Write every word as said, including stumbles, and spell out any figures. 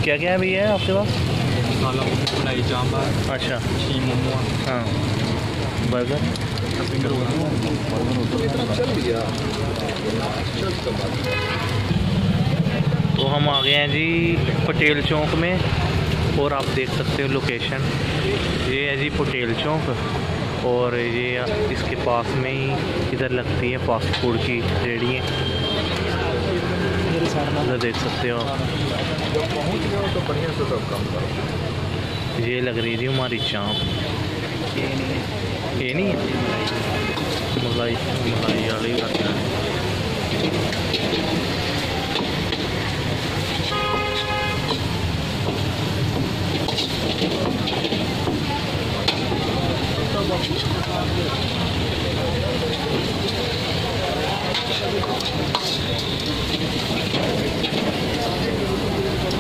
क्या क्या है भैया आपके पास? मसाला मलाई चांबर, अच्छा, शी मोमो, हाँ, बर्गर। फिंगर तो हम आ गए हैं जी पटेल चौक में, और आप देख सकते हो लोकेशन, ये है जी पटेल चौक। और ये इसके पास में ही इधर लगती है फास्ट फूड की रेहड़ियाँ, इधर देख सकते हो आप। तो बढ़िया से सब काम करो। ये लग रही थी हमारी चाँप, ये नहीं है मलाई, मलाई वाली।